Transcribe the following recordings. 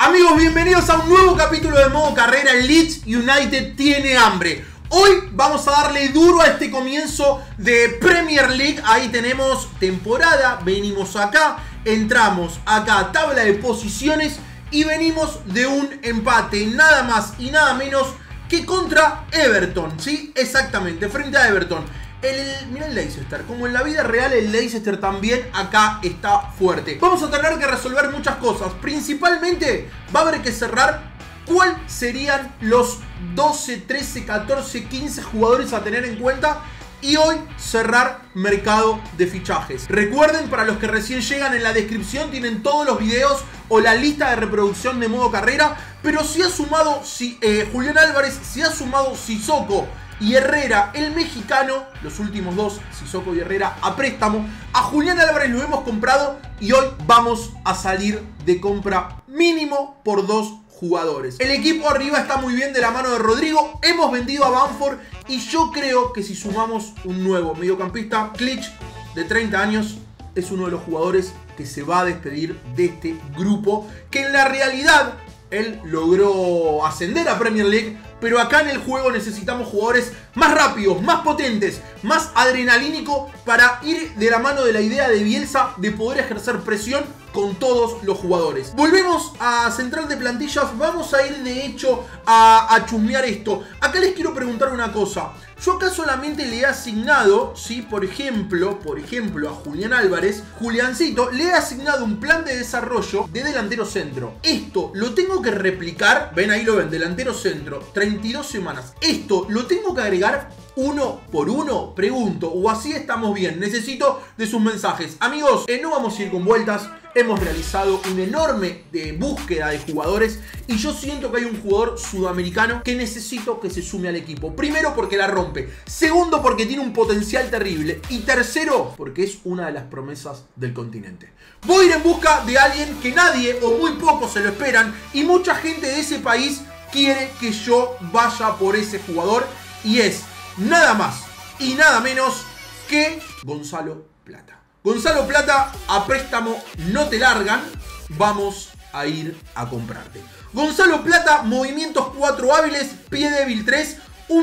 Amigos, bienvenidos a un nuevo capítulo de modo carrera. El Leeds United tiene hambre. Hoy vamos a darle duro a este comienzo de Premier League. Ahí tenemos temporada, venimos acá, entramos acá, tabla de posiciones y venimos de un empate, nada más y nada menos que contra Everton, ¿sí? Exactamente, frente a Everton. Mirá el Leicester, como en la vida real el Leicester también acá está fuerte. Vamos a tener que resolver muchas cosas. Principalmente va a haber que cerrar cuáles serían los 12, 13, 14, 15 jugadores a tener en cuenta. Y hoy cerrar mercado de fichajes. Recuerden, para los que recién llegan, en la descripción tienen todos los videos o la lista de reproducción de modo carrera. Pero si ha sumado Julián Álvarez, si ha sumado Sissoko y Herrera, el mexicano, los últimos dos, Sissoko y Herrera, a préstamo. A Julián Álvarez lo hemos comprado y hoy vamos a salir de compra mínimo por 2 jugadores. El equipo arriba está muy bien de la mano de Rodrigo. Hemos vendido a Bamford y yo creo que si sumamos un nuevo mediocampista, Klich, de 30 años, es uno de los jugadores que se va a despedir de este grupo, que en la realidad él logró ascender a Premier League, pero acá en el juego necesitamos jugadores más rápidos, más potentes, más adrenalínicos para ir de la mano de la idea de Bielsa de poder ejercer presión con todos los jugadores. Volvemos a central de plantillas, vamos a ir de hecho a chusmear esto. Acá les quiero preguntar una cosa. Yo acá solamente le he asignado, ¿sí? Por ejemplo, a Julián Álvarez, Juliancito, le he asignado un plan de desarrollo de delantero centro. Esto lo tengo que replicar, ven ahí lo ven, delantero centro, 32 semanas. Esto lo tengo que agregar uno por uno, pregunto, o así estamos bien. Necesito de sus mensajes. Amigos, no vamos a ir con vueltas. Hemos realizado una enorme búsqueda de jugadores y yo siento que hay un jugador sudamericano que necesito que se sume al equipo. Primero, porque la rompe. Segundo, porque tiene un potencial terrible. Y tercero, porque es una de las promesas del continente. Voy a ir en busca de alguien que nadie o muy pocos se lo esperan y mucha gente de ese país quiere que yo vaya por ese jugador, y es nada más y nada menos que Gonzalo Plata. Gonzalo Plata, a préstamo no te largan, vamos a ir a comprarte. Gonzalo Plata, movimientos 4 hábiles, pie débil 3,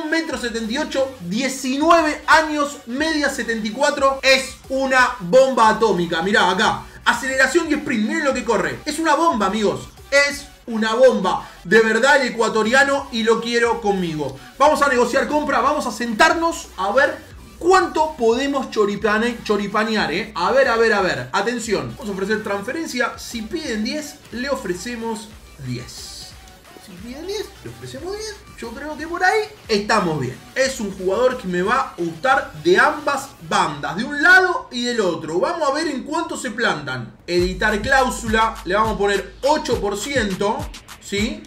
1,78 m, 19 años, media 74, es una bomba atómica. Mirá acá, aceleración y sprint, miren lo que corre. Es una bomba, amigos, es una bomba. De verdad el ecuatoriano y lo quiero conmigo. Vamos a negociar compra, vamos a sentarnos a ver ¿cuánto podemos choripanear, A ver. Atención. Vamos a ofrecer transferencia. Si piden 10, le ofrecemos 10. Si piden 10, le ofrecemos 10. Yo creo que por ahí estamos bien. Es un jugador que me va a gustar de ambas bandas, de un lado y del otro. Vamos a ver en cuánto se plantan. Editar cláusula. Le vamos a poner 8%. ¿Sí?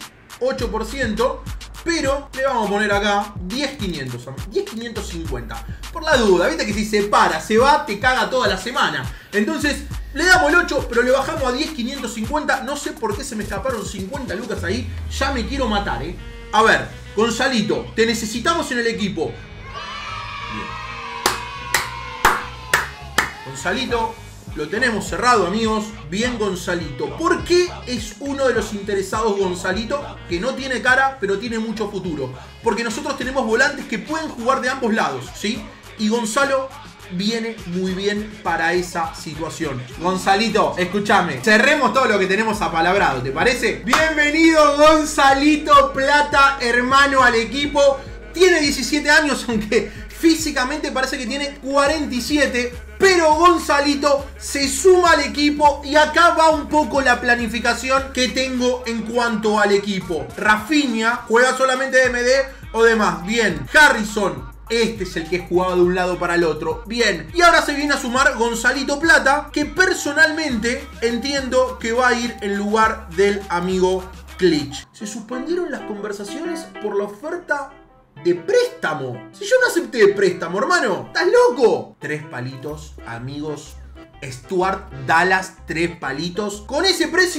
8%. Pero le vamos a poner acá 10.500, 10.550. Por la duda, viste que si se para, se va, te caga toda la semana. Entonces, le damos el 8, pero le bajamos a 10.550. No sé por qué se me escaparon 50 lucas ahí. Ya me quiero matar, A ver, Gonzalito, te necesitamos en el equipo. Bien. Gonzalito, lo tenemos cerrado, amigos. Bien, Gonzalito. ¿Por qué es uno de los interesados Gonzalito? Que no tiene cara, pero tiene mucho futuro. Porque nosotros tenemos volantes que pueden jugar de ambos lados, ¿sí? Y Gonzalo viene muy bien para esa situación. Gonzalito, escúchame, cerremos todo lo que tenemos apalabrado, ¿te parece? Bienvenido, Gonzalito Plata, hermano, al equipo. Tiene 17 años, aunque físicamente parece que tiene 47, pero Gonzalito se suma al equipo y acá va un poco la planificación que tengo en cuanto al equipo. Rafinha juega solamente de MD o demás. Bien. Harrison, este es el que jugaba de un lado para el otro. Bien. Y ahora se viene a sumar Gonzalito Plata, que personalmente entiendo que va a ir en lugar del amigo Klich. Se suspendieron las conversaciones por la oferta de préstamo. Si yo no acepté de préstamo, hermano, ¿estás loco? 3 palitos, amigos. Stuart Dallas, 3 palitos. Con ese precio,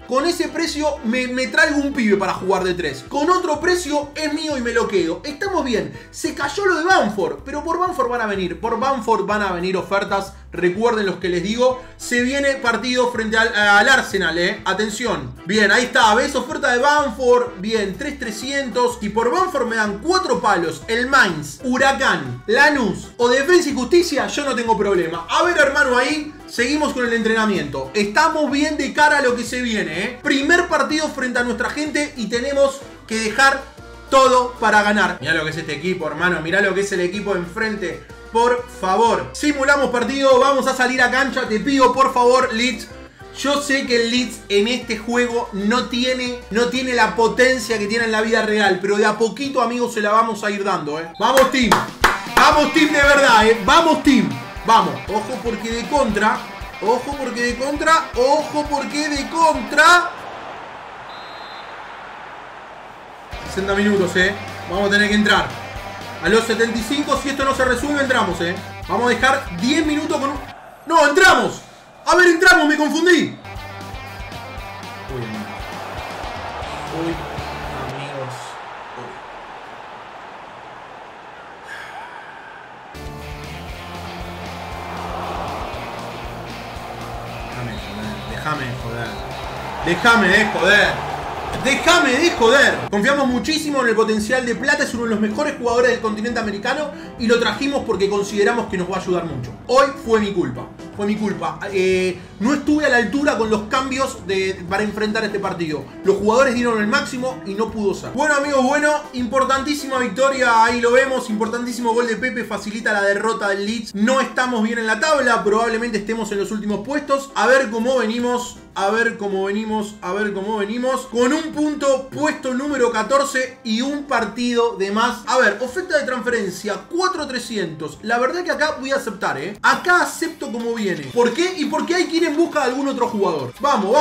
Con ese precio me traigo un pibe para jugar de 3. Con otro precio es mío y me lo quedo. Estamos bien. Se cayó lo de Bamford, pero por Bamford van a venir. Por Bamford van a venir ofertas. Recuerden los que les digo. Se viene partido frente al Arsenal, Atención. Bien, ahí está. ¿Ves? Oferta de Bamford. Bien, 3.300. Y por Bamford me dan 4 palos. El Mainz, Huracán, Lanús o Defensa y Justicia. Yo no tengo problema. A ver, hermano, ahí seguimos con el entrenamiento. Estamos bien de cara a lo que se viene, Primer partido frente a nuestra gente y tenemos que dejar todo para ganar. Mirá lo que es este equipo, hermano. Mirá lo que es el equipo de enfrente. Por favor. Simulamos partido. Vamos a salir a cancha. Te pido, por favor, Leeds. Yo sé que el Leeds en este juego no tiene la potencia que tiene en la vida real. Pero de a poquito, amigos, se la vamos a ir dando, Vamos, team. Vamos, team, de verdad, Vamos, team. Vamos. Ojo porque de contra. Ojo porque de contra. Ojo porque de contra. 60 minutos, Vamos a tener que entrar. A los 75, si esto no se resuelve, entramos, Vamos a dejar 10 minutos con un... ¡No, entramos! A ver, entramos, me confundí. Uy, amigos. Déjame de joder. Déjame de joder. ¡Déjame de joder! Confiamos muchísimo en el potencial de Plata. Es uno de los mejores jugadores del continente americano. Y lo trajimos porque consideramos que nos va a ayudar mucho. Hoy fue mi culpa. Fue mi culpa. No estuve a la altura con los cambios para enfrentar este partido. Los jugadores dieron el máximo y no pudo ser. Bueno, amigos, importantísima victoria. Ahí lo vemos. Importantísimo gol de Pepe. Facilita la derrota del Leeds. No estamos bien en la tabla. Probablemente estemos en los últimos puestos. A ver cómo venimos. A ver cómo venimos. Con un punto, puesto número 14 y un partido de más. A ver, oferta de transferencia 4.300. La verdad que acá voy a aceptar, Acá acepto como viene. ¿Por qué? Y porque hay que ir en busca de algún otro jugador. Vamos.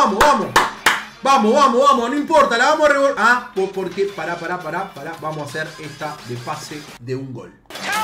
No importa, la vamos a revolver. Ah, porque, pará. Vamos a hacer esta de pase de un gol.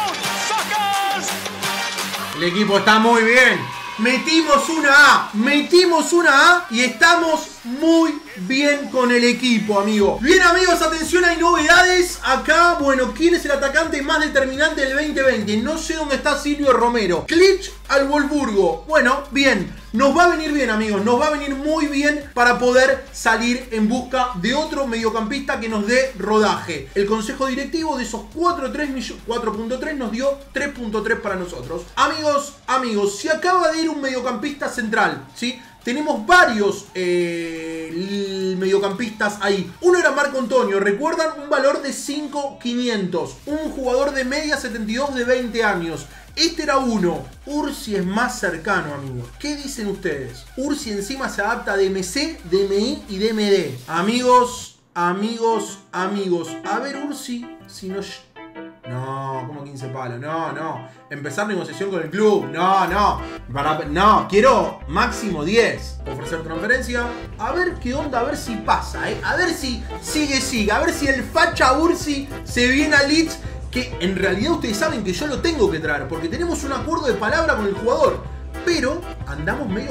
El equipo está muy bien. Metimos una A y estamos muy bien con el equipo, amigo. Bien, amigos, atención, hay novedades acá. Bueno, ¿quién es el atacante más determinante del 2020? No sé dónde está Silvio Romero. Klich al Wolfsburgo. Bueno, bien. Nos va a venir bien, amigos. Nos va a venir muy bien para poder salir en busca de otro mediocampista que nos dé rodaje. El consejo directivo de esos 4.3 nos dio 3.3 para nosotros. Amigos, se acaba de ir un mediocampista central, ¿sí? Tenemos varios mediocampistas ahí. Uno era Marco Antonio, recuerdan, un valor de 5.500. Un jugador de media 72 de 20 años. Este era uno. Ursi es más cercano, amigos. ¿Qué dicen ustedes? Ursi encima se adapta a DMC, DMI y DMD. Amigos. A ver, Ursi, si no... No, como 15 palos. No. Empezar negociación con el club. No. Quiero máximo 10. Ofrecer transferencia. A ver qué onda, a ver si pasa, A ver si sigue. A ver si el facha Ursi se viene a Leeds. Que en realidad ustedes saben que yo lo tengo que traer. Porque tenemos un acuerdo de palabra con el jugador. Pero andamos medio...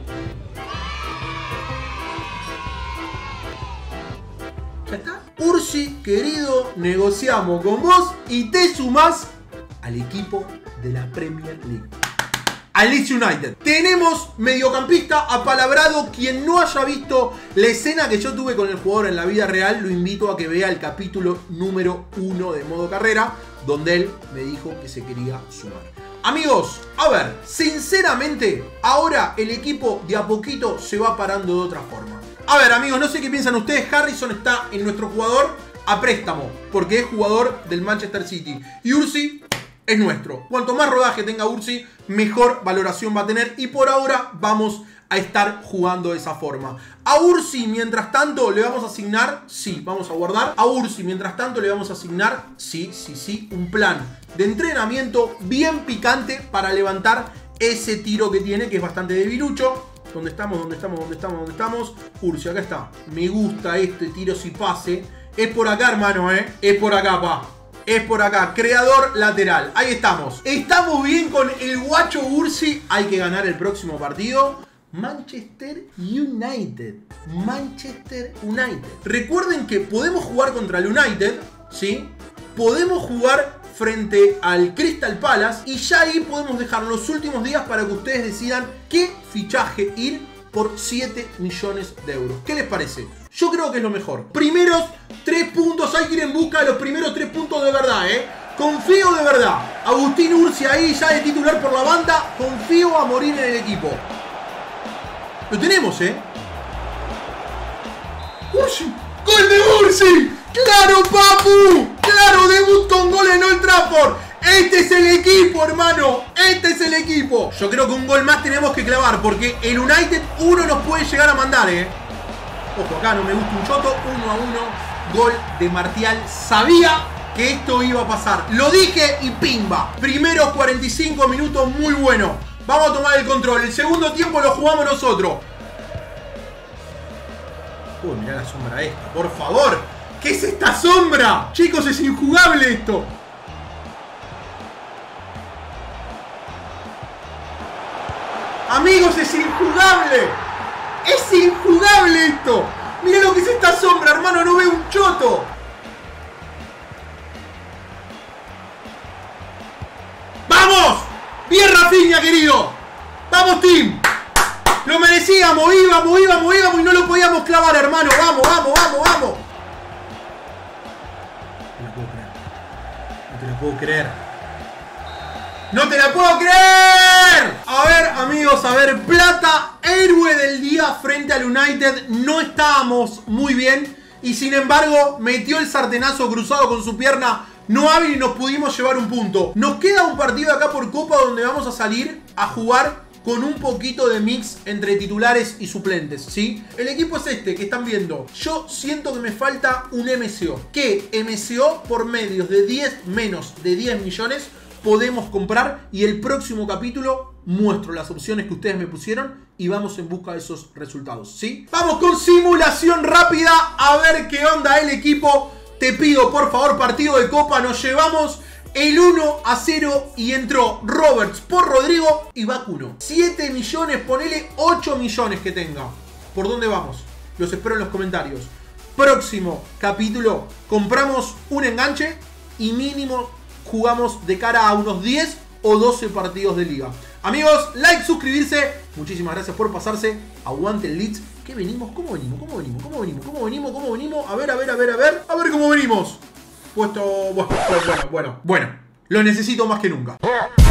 ¿Ya está? Ursi, querido, negociamos con vos y te sumás al equipo de la Premier League. Al Leeds United. Tenemos mediocampista apalabrado. Quien no haya visto la escena que yo tuve con el jugador en la vida real, lo invito a que vea el capítulo número 1 de Modo Carrera, donde él me dijo que se quería sumar. Amigos, a ver, sinceramente, ahora el equipo de a poquito se va parando de otra forma. A ver, amigos, no sé qué piensan ustedes. Harrison está en nuestro jugador a préstamo, porque es jugador del Manchester City. Y Ursi es nuestro. Cuanto más rodaje tenga Ursi, mejor valoración va a tener. Y por ahora vamos a estar jugando de esa forma. A Ursi, mientras tanto, le vamos a asignar... Sí, vamos a guardar. A Ursi, mientras tanto, le vamos a asignar... Sí, un plan de entrenamiento bien picante para levantar ese tiro que tiene, que es bastante debilucho. ¿Dónde estamos? Ursi, acá está. Me gusta este tiro si pase. Es por acá, hermano, Es por acá, pa. Es por acá. Creador lateral. Ahí estamos. Estamos bien con el guacho Ursi. Hay que ganar el próximo partido. Manchester United. Manchester United. Recuerden que podemos jugar contra el United, ¿sí? Podemos jugar frente al Crystal Palace y ya ahí podemos dejar los últimos días para que ustedes decidan qué fichaje ir por 7 millones de euros. ¿Qué les parece? Yo creo que es lo mejor. Primeros 3 puntos, hay que ir en busca de los primeros 3 puntos de verdad, ¿eh? Confío de verdad. Agustín Ursi ahí ya de titular por la banda. Confío a morir en el equipo. Lo tenemos, ¿eh? ¡Ursi! ¡Gol de Ursi! ¡Claro, papu! ¡Claro! Debut con gol en Old Trafford. Este es el equipo, hermano. Este es el equipo. Yo creo que un gol más tenemos que clavar porque el United 1 nos puede llegar a mandar, ¿eh? Ojo, acá no me gusta un choto. 1-1. Gol de Martial. Sabía que esto iba a pasar. Lo dije y pimba. Primeros 45 minutos muy bueno. Vamos a tomar el control. El segundo tiempo lo jugamos nosotros. Uy, mirá la sombra esta. Por favor. ¿Qué es esta sombra? Chicos, es injugable esto. Amigos, es injugable. Es injugable esto. Mirá lo que es esta sombra, hermano. No veo un choto. ¡Vamos! ¡Bien, Rafinha, querido! ¡Vamos, team! Lo merecíamos, íbamos y no lo podíamos clavar, hermano. ¡Vamos, vamos, vamos, vamos! No te lo puedo creer. ¡No te la puedo creer! A ver, amigos, a ver. Plata, héroe del día frente al United. No estábamos muy bien. Y sin embargo, metió el sartenazo cruzado con su pierna no hábil y nos pudimos llevar un punto. Nos queda un partido acá por Copa donde vamos a salir a jugar con un poquito de mix entre titulares y suplentes, ¿sí? El equipo es este que están viendo. Yo siento que me falta un MCO. Que MCO por medios de 10 menos de 10 millones podemos comprar. Y el próximo capítulo muestro las opciones que ustedes me pusieron y vamos en busca de esos resultados, ¿sí? Vamos con simulación rápida a ver qué onda el equipo. Te pido, por favor, partido de Copa. Nos llevamos el 1-0 y entró Roberts por Rodrigo y Vacuno. 7 millones, ponele 8 millones que tenga. ¿Por dónde vamos? Los espero en los comentarios. Próximo capítulo, compramos un enganche y mínimo jugamos de cara a unos 10 o 12 partidos de liga. Amigos, like, suscribirse. Muchísimas gracias por pasarse. Aguante el Leeds. ¿Qué venimos? ¿Cómo venimos? ¿Cómo venimos? ¿Cómo venimos? ¿Cómo venimos? ¿Cómo venimos? A ver. A ver cómo venimos. Puesto... Bueno. Lo necesito más que nunca.